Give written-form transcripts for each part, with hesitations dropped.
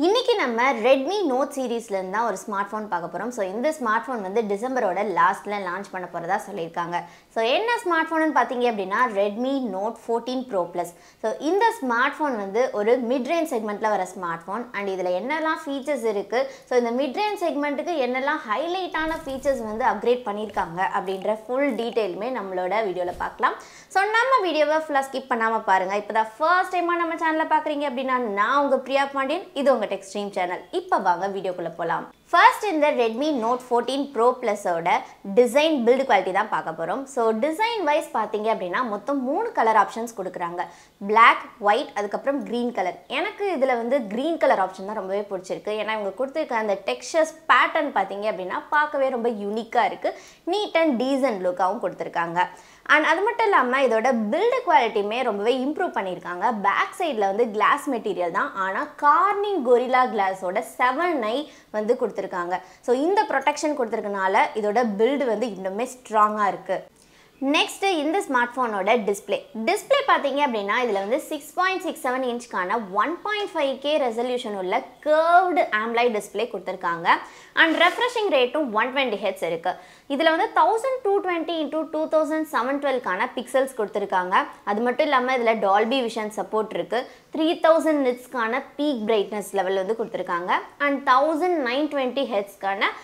இன்னைக்கு நம்ம Redmi Note சீரிஸ்ல இருந்தா ஒரு ஸ்மார்ட்போன் பார்க்க போறோம். சோ இந்த ஸ்மார்ட்போன் வந்து டிசம்பரோட லாஸ்ட்ல லான்ச் பண்ண போறதா சொல்லிருக்காங்க. சோ என்ன ஸ்மார்ட்போன்னு பாத்தீங்க அப்படினா Redmi Note 14 Pro Plus. So இந்த ஸ்மார்ட்போன் வந்து ஒரு மிட் ரேஞ்ச் செக்மெண்ட்ல வர ஸ்மார்ட்போன் and இதுல என்னெல்லாம் ஃபீச்சர்ஸ் இருக்கு, சோ இந்த மிட் ரேஞ்ச் செக்மெண்ட்டுக்கு என்னெல்லாம் ஹைலைட்டான ஃபீச்சர்ஸ் வந்து அப்கிரேட் பண்ணிருக்காங்க அப்படிங்கற full டீடைலுமே நம்மளோட வீடியோல பார்க்கலாம். சோ நம்ம வீடியோவை ஃபுல்லா ஸ்கிப் பண்ணாம பாருங்க. இப்போதான் ஃபர்ஸ்ட் டைமா நம்ம சேனலை பார்க்கறீங்க அப்படினா நான் உங்க பிரியா பாண்டியன், இது உங்க Extreme channel. இப்ப வாங்க வீடியோக்குள்ள போலாம். First இந்த Redmi Note 14 Pro Plus ஓட டிசைன் பில்ட் குவாலிட்டி தான் பார்க்க போறோம். சோ டிசைன் வைஸ் பாத்தீங்க அப்படினா மொத்தம் 3 கலர் ஆப்ஷன்ஸ் கொடுக்கறாங்க. Black, white அதுக்கு அப்புறம் green கலர். எனக்கு இதுல வந்து green கலர் ஆப்ஷன் தான் ரொம்பவே பிடிச்சிருக்கு. ஏன்னா இவங்க கொடுத்திருக்க அந்த டெக்ஸ்சர்ஸ் பேட்டர்ன் பாத்தீங்க அப்படினா பார்க்கவே ரொம்ப யூனிக்கா இருக்கு. நீட் அண்ட் டீசன்ட் லுக்காவும் கொடுத்திருக்காங்க. And அது மட்டும் இல்லாம இதோட பில்ட் குவாலிட்டியுமே ரொம்பவே இம்ப்ரூவ் பண்ணிருக்காங்க. பேக் சைடுல வந்து கிளாஸ் மெட்டீரியல் தான், ஆனா கார்னிங் கொரில்லா கிளாஸோட 7i வந்து கொடுத்திருக்காங்க. சோ இந்த ப்ரொடெக்ஷன் கொடுத்திருக்கனால இதோட பில்ட் வந்து இன்னுமே ஸ்ட்ராங்கா இருக்கு. நெக்ஸ்ட் இந்த ஸ்மார்ட்போனோட டிஸ்ப்ளே பாத்தீங்க அப்படினா இதுல வந்து 6.67 இன்ச்கான 1.5K ரெசல்யூஷன் உள்ள கர்வ்ட் AMOLED டிஸ்ப்ளே கொடுத்திருக்காங்க. and refreshing ரேட்டும் 120 Hz இருக்கு. இதுல வந்து 1220 x 2712 கான பிக்சல்ஸ் கொடுத்திருக்காங்க. அது மட்டும் இல்லாம இதுல டால்பி விஷன் சப்போர்ட் இருக்கு. 3000 nits கான பீக் பிரைட்னஸ் லெவல் வந்து கொடுத்திருக்காங்க. and 1920 Hz கான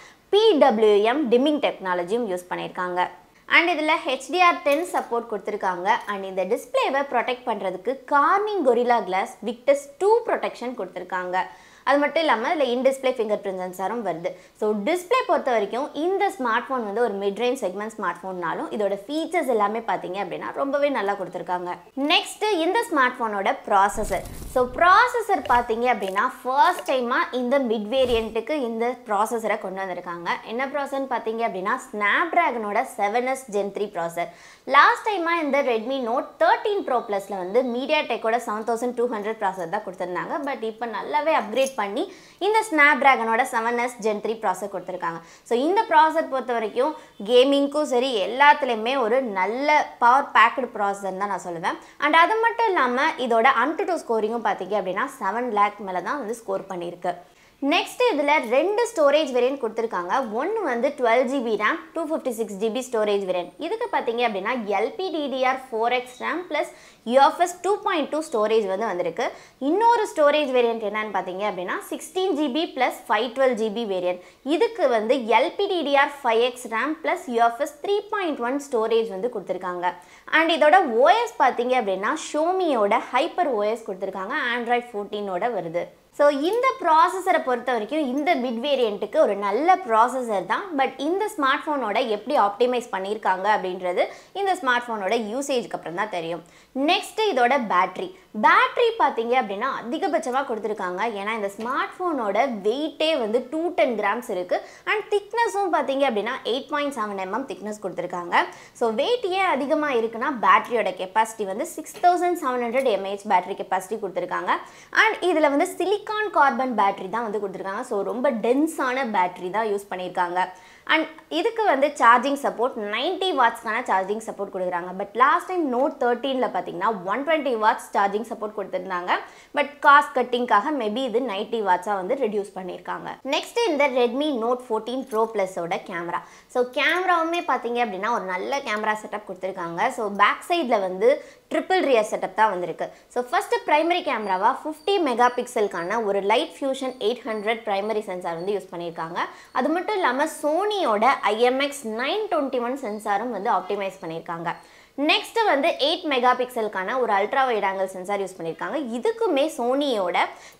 PWM டிமிங் டெக்னாலஜியும் யூஸ் பண்ணிருக்காங்க. and இதுல HDR10 சப்போர்ட் கொடுத்திருக்காங்க. and இந்த டிஸ்ப்ளேவை ப்ரொடெக்ட் பண்றதுக்கு Corning Gorilla glass Victus 2 protection கொடுத்திருக்காங்க. அது மட்டும் இல்லாம இதுல இன் டிஸ்ப்ளே ஃபிங்கர் பிரிண்ட் சென்சாரும் வருது. சோ டிஸ்ப்ளே பொறுத்த வரைக்கும் இந்த ஸ்மார்ட்போன் வந்து ஒரு மிட் ரேஞ்ச் செக்மெண்ட் ஸ்மார்ட்போன்னாலும் இதோட ஃபீச்சர்ஸ் எல்லாமே பாத்தீங்க அப்படினா ரொம்பவே நல்லா கொடுத்திருக்காங்க. நெக்ஸ்ட் இந்த ஸ்மார்ட்போனோட ப்ராசஸர். சோ ப்ராசஸர் பாத்தீங்க அப்படினா ஃபர்ஸ்ட் டைமா இந்த மிட் வேரியன்ட்க்கு இந்த ப்ராசஸரை கொண்டு வந்திருக்காங்க. என்ன ப்ராசஸர் பாத்தீங்க அப்படினா Snapdragonோட 7s Gen 3 ப்ராசஸர். லாஸ்ட் டைமா இந்த Redmi Note 13 Pro Plusல வந்து MediaTekோட 7200 ப்ராசஸர் தான் கொடுத்திருந்தாங்க. பட் இப்போ நல்லாவே அப்கிரேட் பண்ணி இந்த Snapdragonோட 7s Gen 3 ப்ராசஸர் கொடுத்திருக்காங்க. சோ இந்த ப்ராசஸர் பொறுத்த வரைக்கும் கேமிங்க்கும் சரி எல்லாத்துலயுமே ஒரு நல்ல பவர் பேக்டு ப்ராசஸர் தான் நான் சொல்லுவேன். and அது மட்டும் இல்லாம இதோட AnTuTu ஸ்கோரிங்கும் பாத்தீங்க அப்படினா 7 lakh மேல தான் வந்து ஸ்கோர் பண்ணிருக்கு. நெக்ஸ்ட் இதுல ரெண்டு ஸ்டோரேஜ் வேரியன்ட் கொடுத்திருக்காங்க. ஒன்னு வந்து 12GB RAM 256GB storage variant. இதுக்கு பாத்தீங்க அப்படினா LPDDR4X RAM plus UFS 2.2 storage வந்து வந்திருக்கு. இன்னொரு ஸ்டோரேஜ் வேரியன்ட் என்னன்னு பாத்தீங்க அப்படினா 16GB plus 512GB வேரியன்ட். இதுக்கு வந்து LPDDR5X RAM plus UFS 3.1 storage வந்து கொடுத்திருக்காங்க. and இதோட OS பாத்தீங்க அப்படினா Xiaomiயோட ஹைப்பர் OS கொடுத்திருக்காங்க. Android 14 ஓட வருது. சோ இந்த ப்ராசஸரை பொறுத்த வரைக்கும் இந்த மிட் வேரியன்ட்டுக்கு ஒரு நல்ல ப்ராசஸர் தான். பட் இந்த ஸ்மார்ட்போனோட எப்படி ஆப்டிமைஸ் பண்ணியிருக்காங்க அப்படின்றது இந்த ஸ்மார்ட்போனோட யூசேஜ்க்கு அப்புறம் தான் தெரியும். நெக்ஸ்ட் இதோட பேட்டரி பார்த்தீங்க அப்படின்னா அதிகபட்சமாக கொடுத்துருக்காங்க. ஏன்னா இந்த ஸ்மார்ட்போனோட வெயிட்டே வந்து 210 கிராம்ஸ் இருக்கு. அண்ட் திக்னஸும் பார்த்தீங்க அப்படின்னா 8.7 mm திக்னஸ் கொடுத்துருக்காங்க. ஸோ வெயிட் ஏன் அதிகமாக இருக்குன்னா பேட்டரியோட கெப்பாசிட்டி வந்து 6700 mAh பேட்டரி கெப்பாசிட்டி கொடுத்துருக்காங்க. அண்ட் இதில் வந்து சிலிக்கான் கார்பன் பேட்டரி தான் வந்து கொடுத்துருக்காங்க. ஸோ ரொம்ப டென்ஸான பேட்டரி தான் யூஸ் பண்ணியிருக்காங்க. அண்ட் இதுக்கு வந்து சார்ஜிங் சப்போர்ட் 90 வாட்ஸ்க்கான சார்ஜிங் சப்போர்ட் கொடுக்குறாங்க. பட் லாஸ்ட் டைம் Note 13ல பார்த்தீங்கன்னா 120 வாட்ஸ் சார்ஜிங் சப்போர்ட் கொடுத்துருந்தாங்க. பட் காஸ்ட் கட்டிங்காக மேபி இது 90 வாட்ஸாக வந்து ரெடியூஸ் பண்ணியிருக்காங்க. நெக்ஸ்ட் இந்த Redmi Note 14 Pro Plusஓட கேமரா. ஸோ கேமராவுமே பார்த்தீங்க அப்படின்னா ஒரு நல்ல கேமரா செட்டப் கொடுத்துருக்காங்க. ஸோ பேக் சைடில் வந்து ட்ரிபிள் ரியர் செட்டப் தான் வந்திருக்கு. ஸோ ஃபர்ஸ்ட் பிரைமரி கேமராவா 50 மெகா பிக்சலுக்கான ஒரு லைட் ஃபியூஷன் 800 பிரைமரி சென்சார் வந்து யூஸ் பண்ணியிருக்காங்க. அது மட்டும் இல்லாமல் சோனியோட IMX 921 சென்சாரும் வந்து ஆப்டிமைஸ் பண்ணியிருக்காங்க. நெக்ஸ்ட் வந்து 8 மெகா பிக்சலுக்கான ஒரு ultra wide angle sensor use பண்ணியிருக்காங்க. இதுக்குமே சோனியோட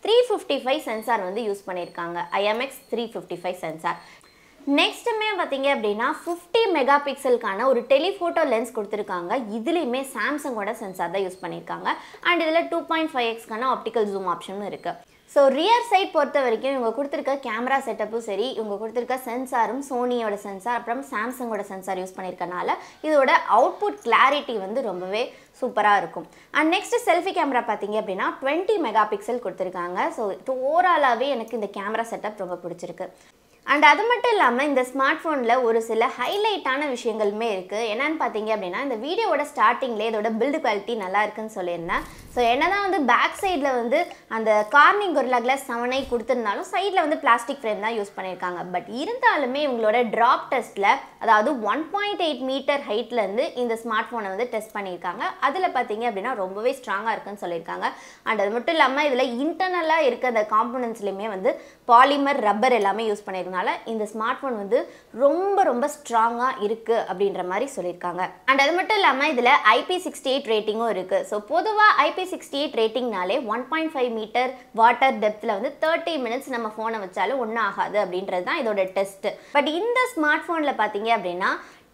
355 சென்சார் வந்து யூஸ் பண்ணியிருக்காங்க. IMX 355 sensor. நெக்ஸ்ட்டுமே பார்த்தீங்க அப்படின்னா 50 மெகா பிக்சலுக்கான ஒரு டெலிஃபோட்டோ லென்ஸ் கொடுத்துருக்காங்க. இதுலேயுமே சாம்சங்கோட சென்சார் தான் யூஸ் பண்ணியிருக்காங்க. அண்ட் இதில் 2.5xக்கான ஆப்டிக்கல் ஜூம் ஆப்ஷனும் இருக்குது. ஸோ ரியர் சைட் பொறுத்த வரைக்கும் இவங்க கொடுத்துருக்க கேமரா செட்டப்பும் சரி, இவங்க கொடுத்துருக்க சென்சாரும் சோனியோட சென்சார் அப்புறம் சாம்சங்கோட சென்சார் யூஸ் பண்ணியிருக்கனால இதோட அவுட்புட் கிளாரிட்டி வந்து ரொம்பவே சூப்பராக இருக்கும். அண்ட் நெக்ஸ்ட் செல்ஃபி கேமரா பார்த்தீங்க அப்படின்னா 20 மெகா பிக்சல் கொடுத்துருக்காங்க. ஸோ ஓவராலாகவே எனக்கு இந்த கேமரா செட்டப் ரொம்ப பிடிச்சிருக்கு. அண்ட் அது மட்டும் இல்லாமல் இந்த ஸ்மார்ட் ஃபோனில் ஒரு சில ஹைலைட்டான விஷயங்களுமே இருக்குது. என்னன்னு பார்த்தீங்க அப்படின்னா, இந்த வீடியோவோட ஸ்டார்டிங்லேயே இதோட பில்டு குவாலிட்டி நல்லா இருக்குன்னு சொல்லியிருந்தேன். ஸோ என்னதான் வந்து பேக் சைடில் வந்து அந்த கார்னிங் கொரில்லா கிளாஸ் 7i கொடுத்துருந்தாலும் சைடில் வந்து பிளாஸ்டிக் ஃப்ரேம் தான் யூஸ் பண்ணியிருக்காங்க. பட் இருந்தாலுமே இவங்களோட ட்ராப் டெஸ்ட்டில், அதாவது 1.8 மீட்டர் ஹைட்லேருந்து இந்த ஸ்மார்ட் ஃபோனை வந்து டெஸ்ட் பண்ணியிருக்காங்க. அதில் பார்த்தீங்க அப்படின்னா ரொம்பவே ஸ்ட்ராங்காக இருக்குன்னு சொல்லியிருக்காங்க. அண்ட் அது மட்டும் இல்லாமல் இதில் இன்டர்னலாக இருக்க அந்த காம்பனன்ட்ஸ்லையுமே வந்து பாலிமர், ரப்பர் எல்லாமே யூஸ் பண்ணியிருக்காங்க. இந்த ஸ்மார்ட் ஃபோன் வந்து ரொம்ப ரொம்ப ஸ்ட்ராங்காக இருக்குது அப்படின்ற மாதிரி சொல்லியிருக்காங்க. அண்ட் அது மட்டும் இல்லாமல் இதில் IP68 ரேட்டிங்கும் இருக்குது. ஸோ பொதுவாக IP68 ரேட்டிங்னாலே 1.5 மீட்டர் வாட்டர் டெப்த்தில் வந்து 30 மினிட்ஸ் நம்ம ஃபோனை வச்சாலும் ஒன்றும் ஆகாது அப்படின்றது தான் இதோட டெஸ்ட். பட் இந்த ஸ்மார்ட் ஃபோனில் பார்த்தீங்க அப்படின்னா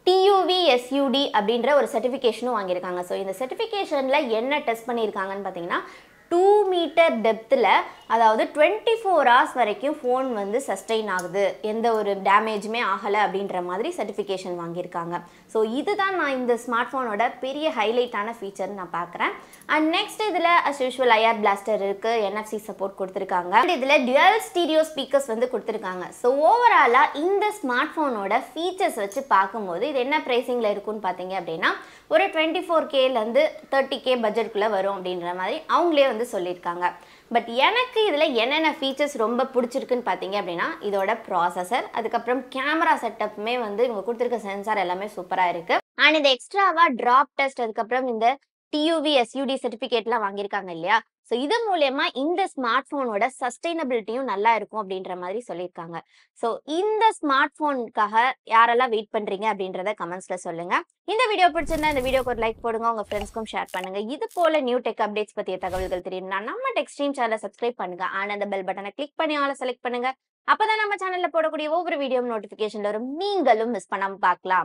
TUV-SUD அப்படின்ற ஒரு சர்டிஃபிகேஷனும் வாங்கியிருக்காங்க. ஸோ இந்த சர்டிஃபிகேஷனில் என்ன டெஸ்ட் பண்ணியிருக்காங்கன்னு பார்த்தீங்கன்னா 2 மீட்டர் டெப்த்தில், அதாவது 24 ஹவர்ஸ் வரைக்கும் ஃபோன் வந்து சஸ்டெயின் ஆகுது, எந்த ஒரு டேமேஜுமே ஆகலை அப்படின்ற மாதிரி சர்டிஃபிகேஷன் வாங்கியிருக்காங்க. ஸோ இதுதான் நான் இந்த ஸ்மார்ட் ஃபோனோட பெரிய ஹைலைட்டான ஃபீச்சர்னு நான் பார்க்குறேன். அண்ட் நெக்ஸ்ட் இதில் அஸ் யூஷுவல் IR பிளாஸ்டர் இருக்குது, NFC சப்போர்ட் கொடுத்துருக்காங்க. அண்ட் இதில் டுவல் ஸ்டீரியோ ஸ்பீக்கர்ஸ் வந்து கொடுத்துருக்காங்க. ஸோ ஓவராலாக இந்த ஸ்மார்ட் ஃபோனோட ஃபீச்சர்ஸ் வச்சு பார்க்கும்போது இது என்ன ப்ரைஸிங்கில் இருக்குன்னு பார்த்தீங்க அப்படின்னா ஒரு 24Kலேருந்து 30K பட்ஜெட்குள்ளே வரும் அப்படின்ற மாதிரி அவங்களே வந்து சொல்லியிருக்காங்க. பட் எனக்கு இதில் என்னென்ன ஃபீச்சர்ஸ் ரொம்ப பிடிச்சிருக்குன்னு பார்த்தீங்க அப்படின்னா இதோட ப்ராசஸர், அதுக்கப்புறம் கேமரா செட்டப்புமே வந்து இவங்க கொடுத்துருக்க சென்சார் எல்லாமே சூப்பராக இருக்குது. அண்ட் இந்த எக்ஸ்ட்ராவாக ட்ராப் டெஸ்ட், அதுக்கப்புறம் இந்த TUV-SUD சர்டிஃபிகேட்லாம் வாங்கியிருக்காங்க இல்லையா? ஸோ இது மூலயமா இந்த ஸ்மார்ட் ஃபோனோட சஸ்டைனபிலிட்டியும் நல்லா இருக்கும் அப்படின்ற மாதிரி சொல்லியிருக்காங்க. ஸோ இந்த ஸ்மார்ட் ஃபோனுக்காக யாரெல்லாம் வெயிட் பண்ணுறீங்க அப்படின்றத கமெண்ட்ஸில் சொல்லுங்கள். இந்த வீடியோ பிடிச்சிருந்தா இந்த வீடியோக்கு ஒரு லைக் போடுங்க, உங்கள் ஃப்ரெண்ட்ஸ்க்கும் ஷேர் பண்ணுங்கள். இது போல நியூ டெக் அப்டேட்ஸ் பற்றிய தகவல்கள் தெரியும்னா நம்ம டெக்ஸ்ட்ரீம் சேனலை சப்ஸ்கிரைப் பண்ணுங்க. அண்ட் அந்த பெல் பட்டனை கிளிக் பண்ணி ஆளை செலக்ட் பண்ணுங்க. அப்பதான் நம்ம சேனலில் போடக்கூடிய ஒவ்வொரு வீடியோ நோட்டிஃபிகேஷன் வரும், நீங்களும் மிஸ் பண்ணாமல் பார்க்கலாம்.